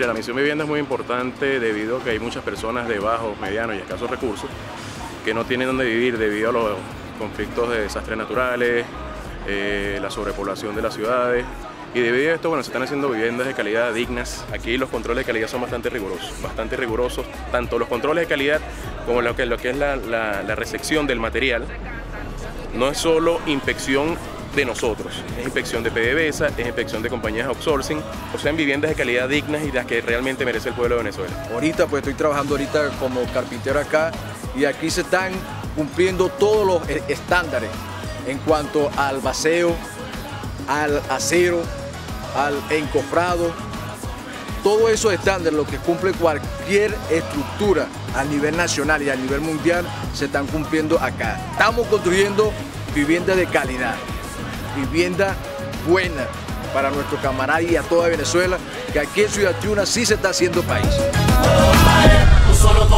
Mira, la misión vivienda es muy importante debido a que hay muchas personas de bajos, medianos y escasos recursos que no tienen dónde vivir debido a los conflictos de desastres naturales, la sobrepoblación de las ciudades. Y debido a esto, bueno, se están haciendo viviendas de calidad dignas. Aquí los controles de calidad son bastante rigurosos, tanto los controles de calidad como lo que es la recepción del material. No es solo inspección de nosotros, es inspección de PDVSA, es inspección de compañías outsourcing, o sea, en viviendas de calidad dignas y las que realmente merece el pueblo de Venezuela. Ahorita, pues estoy trabajando ahorita como carpintero acá y aquí se están cumpliendo todos los estándares en cuanto al baseo, al acero, al encofrado. Todos esos estándares, lo que cumple cualquier estructura a nivel nacional y a nivel mundial, se están cumpliendo acá. Estamos construyendo viviendas de calidad, vivienda buena para nuestros camaradas y a toda Venezuela, que aquí en Ciudad Tiuna sí se está haciendo país.